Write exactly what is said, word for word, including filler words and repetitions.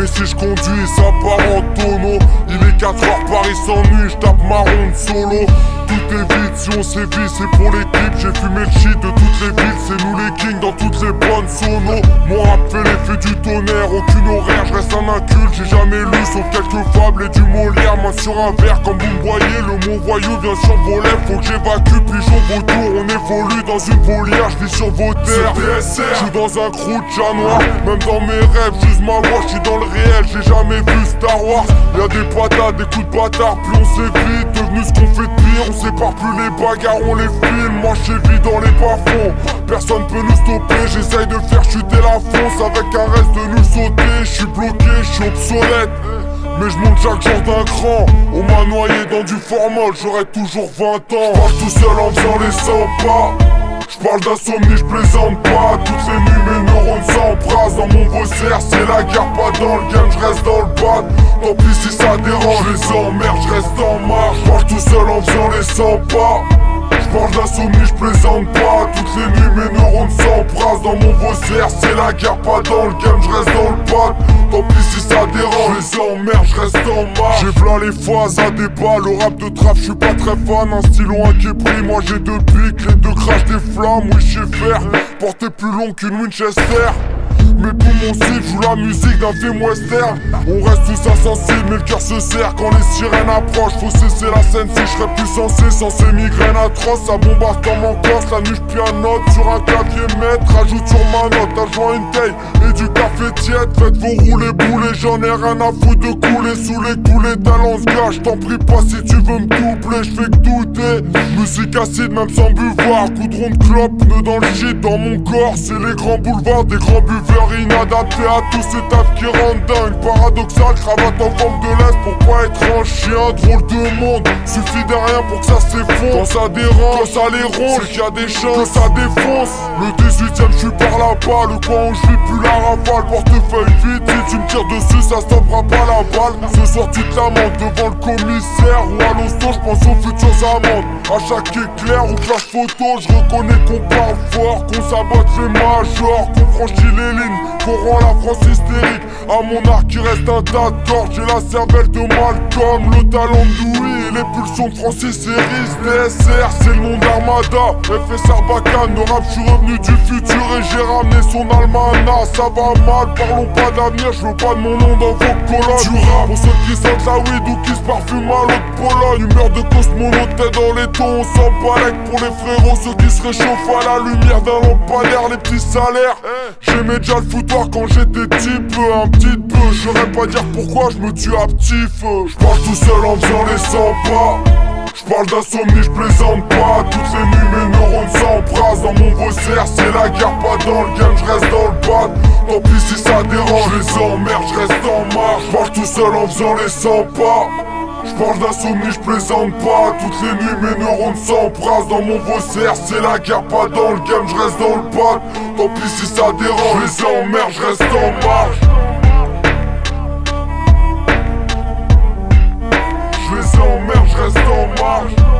mais si je conduis ça part en tonneau. Il est quatre heures, Paris s'ennuie, je tape ma ronde solo. Tout est vide, si on sévit c'est pour l'équipe. J'ai fumé le shit de toutes les villes, c'est nous les kings dans toutes les bonnes sonos. Mon rap fait l'effet du tonnerre, aucune horaire, je reste un inculte. J'ai jamais lu sauf quelques fables et du Molière. Main sur un verre comme vous me voyez, le mot voyou vient survoler. Faut que j'évacue, pigeon vautour, on évolue dans une volière, je vis sur vos terres. Je suis dans un crew de chat noir, même dans mes rêves, juste ma voix, je suis dans le réel, j'ai jamais vu Star Wars. Y'a des patates, des coups de bâtard, plus on s'évite, devenu ce qu'on fait de pire. On sépare plus les bagarres, on les filme, moi j'évite dans les bas-fonds. Personne peut nous stopper, j'essaye de faire chuter la fonce. Avec un reste de nous sauter, je suis bloqué, je suis obsolète. Mais je monte chaque jour d'un cran. On m'a noyé dans du formol, j'aurai toujours vingt ans. J'parle tout seul en faisant les cent pas. J'parle d'insomnie, j'plaisante pas. Toutes les nuits mes neurones s'embrassent. Dans mon bosser c'est la guerre, pas dans le game, j'reste dans le bat. Tant pis si ça dérange, les emmerde, j'reste en marche. J'parle tout seul en faisant les cent pas. J'parle d'insomnie, j'plaisante pas. Toutes les nuits mes neurones s'embrassent. Dans mon bosser c'est la guerre, pas dans le game, j'reste dans le bat. Tant pis si ça dérange, les emmerde, j'reste en marche. J'ai v'là les phases à débat, le rap de trap, j'suis pas très fan. Un stylo, un qui brille, moi j'ai deux pics, les deux crachent des flammes, oui j'sais faire. Porter plus long qu'une Winchester. Mes poumons cibles jouent la musique d'un film western. On reste tous insensibles mais le cœur se serre quand les sirènes approchent. Faut cesser la scène si je serais plus sensé. Sans ces migraines atroces, ça bombarde comme en Corse. La nuit je pianote sur un clavier maître. Rajoute sur ma note, adjoint une taille et du café tiède. Faites vos roulés boulets, j'en ai rien à foutre de couler sous les tous les talents se gâchent. T'en prie pas si tu veux me doubler, je fais que douter. Musique acide même sans buvoir. Coudron de clope, pneu dans le shit, dans mon corps. C'est les grands boulevards des grands buveurs. Inadapté à tous ces tafs qui rendent dingue. Paradoxal, cravate en forme de l'Est pour pas être un chien. Drôle de monde, suffit de rien pour que ça s'effondre. Quand ça dérange, quand ça les ronge, c'est qu'il y a des chances que ça défonce. Le dix-huitième, je suis par là-bas. Le coin où je vis plus la rafale. Portefeuille vide, si tu me tires dessus, ça stoppera pas la balle. Ce soir tu te lamentes devant le commissaire ou à l'hosto, je pense aux futures amendes. À chaque éclair ou flash photo, je reconnais qu'on parle fort, qu'on sabote les majors, qu'on franchit les lignes, qu'on rend la France hystérique. À mon arc il reste un tas de cordes. J'ai la cervelle de Malcolm, le talent de Dewey et les pulsions de Francis Harris. D S R c'est le nom d'Armada, F S Sarbacane. De rap j'suis revenu du futur et j'ai ramené son almanach. Ça va mal, parlons pas d'avenir, je veux pas de mon nom dans vos colonnes. Du rap pour ceux qui sentent la weed ou qui se parfument à l'autre Pologne. Humeur de cosmonaute, tête dans les tons, on s'en balèque. Pour les frérots, ceux qui se réchauffent à la lumière d'un lampadaire. Les petits salaires, j'aimais déjà le foutoir quand j'étais petit peu, un petit peu. J'aurais pas dire pourquoi je me tue à petit feu. J'parle tout seul en faisant les cent pas. J'parle d'insomnie, j'plaisante pas. Toutes les nuits mes neurones s'embrassent. Dans mon bosser c'est la guerre, pas dans le game, j'reste dans le bat. Tant pis si ça dérange, les emmerde, j'reste en marche. J'parle tout seul en faisant les cent pas. J'parle d'insomnie, j'plaisante pas. Toutes les nuits mes neurones s'embrassent. Dans mon bosser c'est la guerre, pas dans le game, j'reste dans le bat. Tant pis si ça dérange, les emmerde, j'reste en marche. Je les emmerde, j'reste en marche.